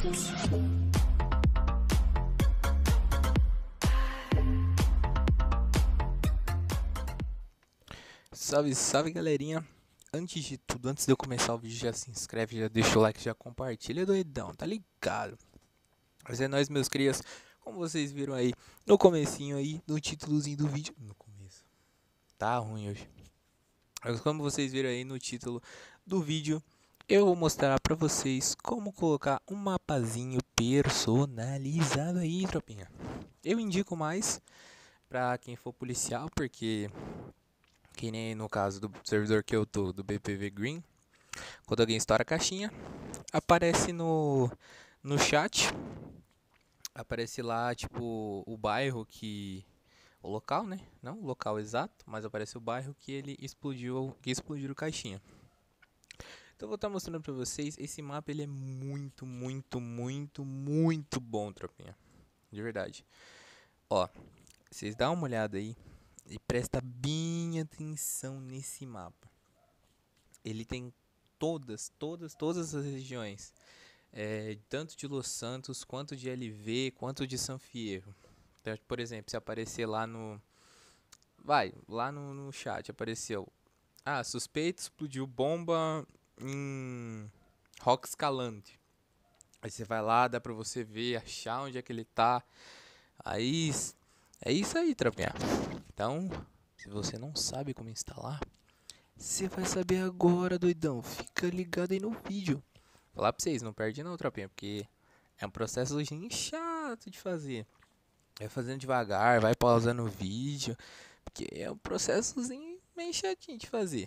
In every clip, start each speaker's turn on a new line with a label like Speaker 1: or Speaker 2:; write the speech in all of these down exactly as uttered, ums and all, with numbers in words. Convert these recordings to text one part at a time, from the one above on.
Speaker 1: Salve, salve galerinha. Antes de tudo, antes de eu começar o vídeo, já se inscreve, já deixa o like, já compartilha, doidão, tá ligado? Mas é nóis, meus crias. Como vocês viram aí no comecinho aí, no títulozinho do vídeo. No começo. Tá ruim hoje. Mas como vocês viram aí no título do vídeo, eu vou mostrar pra vocês como colocar um mapazinho personalizado aí, tropinha. Eu indico mais pra quem for policial, porque... que nem no caso do servidor que eu tô, do B P V Green, quando alguém estoura a caixinha, aparece no, no chat, aparece lá, tipo, o bairro que... o local, né? Não o local exato, mas aparece o bairro que ele explodiu, que explodiu a caixinha. Então eu vou estar mostrando pra vocês, esse mapa ele é muito, muito, muito, muito bom, tropinha. De verdade. Ó, vocês dão uma olhada aí e presta bem atenção nesse mapa. Ele tem todas, todas, todas as regiões, é, tanto de Los Santos, quanto de L V, quanto de San Fierro. Então, por exemplo, se aparecer lá no... vai, lá no, no chat apareceu... ah, suspeito explodiu bomba em Rock Escalante. Aí você vai lá, dá pra você ver, achar onde é que ele tá. Aí, é isso aí, tropinha. Então, se você não sabe como instalar, você vai saber agora, doidão. Fica ligado aí no vídeo. Vou falar pra vocês, não perde não, tropinha, porque é um processo chato de fazer. Vai fazendo devagar, vai pausando o vídeo, porque é um processozinho meio chatinho de fazer.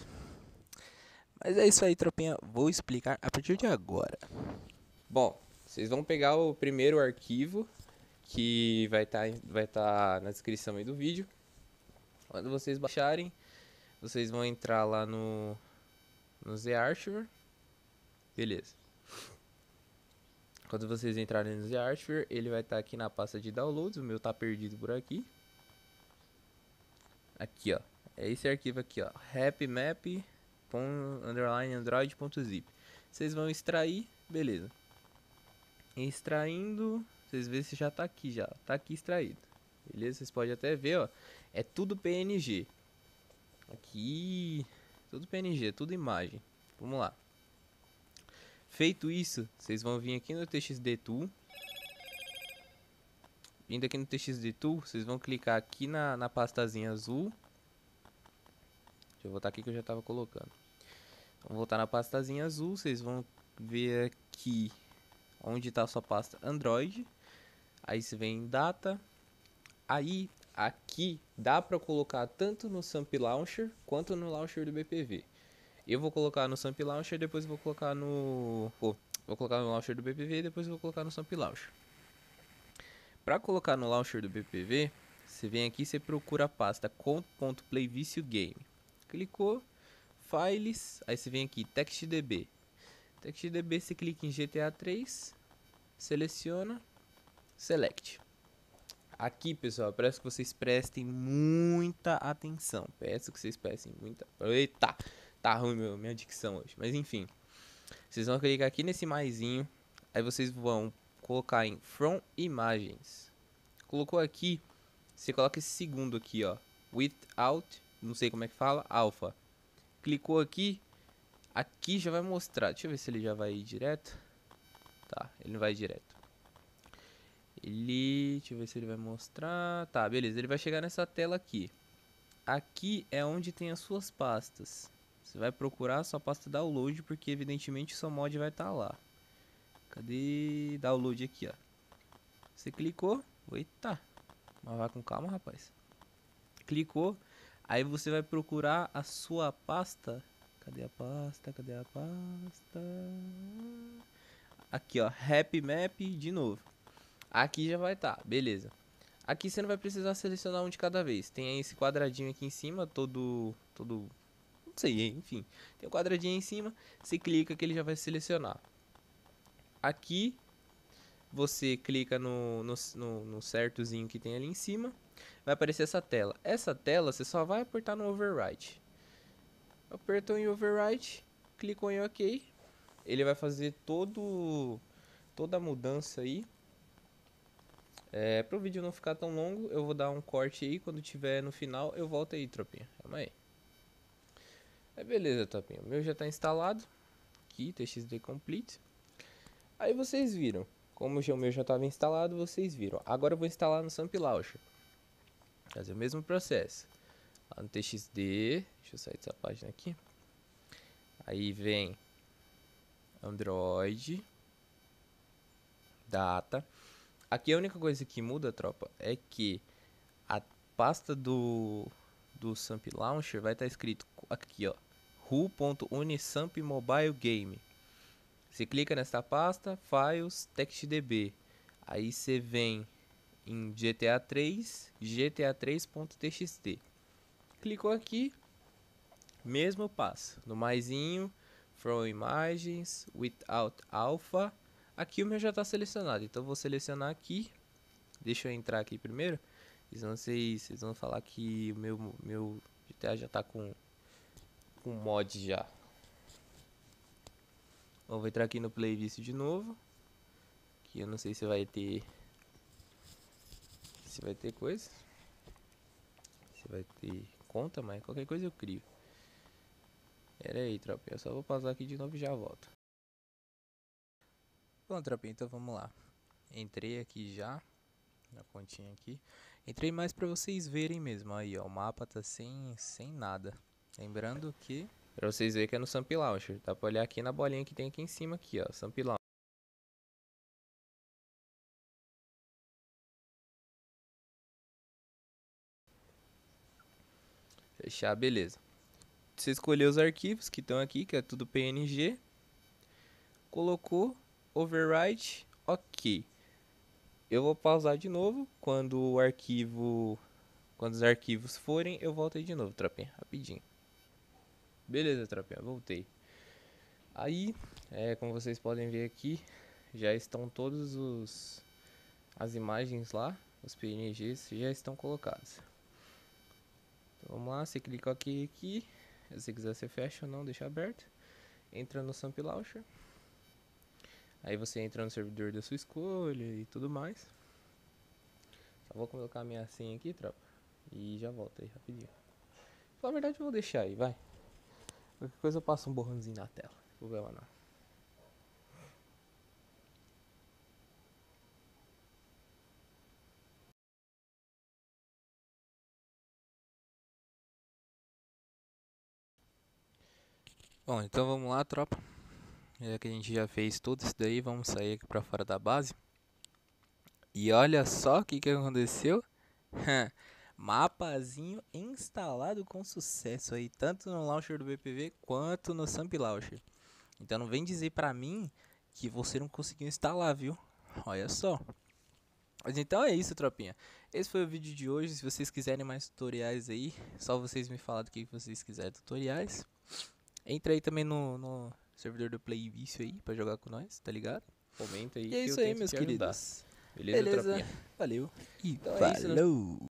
Speaker 1: Mas é isso aí, tropinha. Vou explicar a partir de agora. Bom, vocês vão pegar o primeiro arquivo, que vai estar vai tá na descrição aí do vídeo. Quando vocês baixarem, vocês vão entrar lá no, no ZArchiver. Beleza. Quando vocês entrarem no ZArchiver, ele vai estar aqui na pasta de downloads. O meu tá perdido por aqui. Aqui, ó. É esse arquivo aqui, ó. happymap.android.zip. Vocês vão extrair, beleza. Extraindo, vocês veem se já tá aqui já. Tá aqui extraído. Beleza? Vocês podem até ver, ó. É tudo P N G. Aqui, tudo P N G, tudo imagem. Vamos lá. Feito isso, vocês vão vir aqui no T X D Tool. Vindo aqui no T X D Tool, vocês vão clicar aqui na, na pastazinha azul. Deixa eu voltar aqui que eu já estava colocando. Vamos voltar na pastazinha azul, vocês vão ver aqui onde está a sua pasta Android. Aí você vem em Data. Aí, aqui, dá para colocar tanto no Samp Launcher, quanto no Launcher do B P V. Eu vou colocar no Samp Launcher, depois vou colocar no... Oh, vou colocar no Launcher do B P V, depois vou colocar no Samp Launcher. Para colocar no Launcher do B P V, você vem aqui e você procura a pasta conto.playviciogame. Clicou, Files, aí você vem aqui, TextDB. TextDB, você clica em G T A três, seleciona, Select. Aqui, pessoal, peço que vocês prestem muita atenção. Peço que vocês prestem muita... Eita! Tá ruim meu, minha dicção hoje. Mas enfim. Vocês vão clicar aqui nesse maisinho. Aí vocês vão colocar em From Imagens. Colocou aqui. Você coloca esse segundo aqui, ó. Without, não sei como é que fala, Alpha. Clicou aqui. Aqui já vai mostrar. Deixa eu ver se ele já vai ir direto. Tá, ele não vai direto. Ele, deixa eu ver se ele vai mostrar. Tá, beleza, ele vai chegar nessa tela aqui. Aqui é onde tem as suas pastas. Você vai procurar a sua pasta download, porque evidentemente o seu mod vai estar lá. Cadê? Download aqui, ó. Você clicou. Eita, mas vai com calma, rapaz. Clicou. Aí você vai procurar a sua pasta. Cadê a pasta? Cadê a pasta? Aqui, ó, happymap de novo. Aqui já vai estar, tá, beleza. Aqui você não vai precisar selecionar um de cada vez. Tem esse quadradinho aqui em cima, todo... todo não sei, enfim. Tem um quadradinho em cima, você clica que ele já vai selecionar. Aqui, você clica no, no, no, no certozinho que tem ali em cima. Vai aparecer essa tela. Essa tela, você só vai apertar no Overwrite. Apertou em Overwrite, clicou em OK. Ele vai fazer todo... toda a mudança aí. É, pro vídeo não ficar tão longo, eu vou dar um corte aí. Quando tiver no final, eu volto aí, tropinha. Calma aí. É beleza, tropinha. O meu já tá instalado. Aqui, T X D Complete. Aí vocês viram. Como o meu já estava instalado, vocês viram. Agora eu vou instalar no Samp Launcher. Fazer o mesmo processo. Lá no T X D. Deixa eu sair dessa página aqui. Aí vem Android. Data. Aqui a única coisa que muda, tropa, é que a pasta do, do Samp Launcher vai estar escrito aqui, ó. ru.unisampmobilegame. Você clica nessa pasta, Files, TextDB. Aí você vem em G T A três, G T A três.txt. Clicou aqui, mesmo passo. No maisinho, From Imagens, Without Alpha. Aqui o meu já está selecionado, então eu vou selecionar aqui. Deixa eu entrar aqui primeiro. Senão vocês, vocês vão falar que o meu, meu G T A já está com, com mod já. Bom, vou entrar aqui no playlist de novo. Que eu não sei se vai ter. Se vai ter coisa. Se vai ter conta, mas qualquer coisa eu crio. Pera aí, tropinha. Eu só vou pausar aqui de novo e já volto. Bom, tropinha, então vamos lá. Entrei aqui já. Na continha aqui. Entrei mais pra vocês verem mesmo. Aí, ó. O mapa tá sem, sem nada. Lembrando que. Pra vocês verem que é no Samp Launcher. Dá pra olhar aqui na bolinha que tem aqui em cima aqui, ó. Samp Launcher. Fechar, beleza. Você escolheu os arquivos que estão aqui, que é tudo P N G. Colocou, overwrite, ok. Eu vou pausar de novo. Quando o arquivo, quando os arquivos forem, eu volto aí de novo, tropinha, rapidinho. Beleza, tropinha, voltei. Aí, é, como vocês podem ver aqui, já estão todos os as imagens lá, os P N Gs já estão colocados. Então, vamos lá, você clica aqui aqui. Se você quiser, você fecha ou não, deixa aberto. Entra no Samp Launcher. Aí você entra no servidor da sua escolha e tudo mais. Só vou colocar a minha senha aqui, tropa. E já volto aí rapidinho. Na verdade eu vou deixar aí, vai. Qualquer coisa eu passo um borrãozinho na tela. Não problema não. Bom, então vamos lá, tropa. Já que a gente já fez tudo isso daí, vamos sair aqui pra fora da base. E olha só o que, que aconteceu. Mapazinho instalado com sucesso aí, tanto no launcher do B P V quanto no Samp Launcher. Então não vem dizer pra mim que você não conseguiu instalar, viu? Olha só. Mas então é isso, tropinha. Esse foi o vídeo de hoje. Se vocês quiserem mais tutoriais aí, só vocês me falar do que vocês quiserem tutoriais. Entra aí também no, no servidor do Playvício aí pra jogar com nós, tá ligado? Comenta aí. E é isso aí, meus queridos. Beleza, Beleza, tropinha? Valeu e então falou! É isso, né?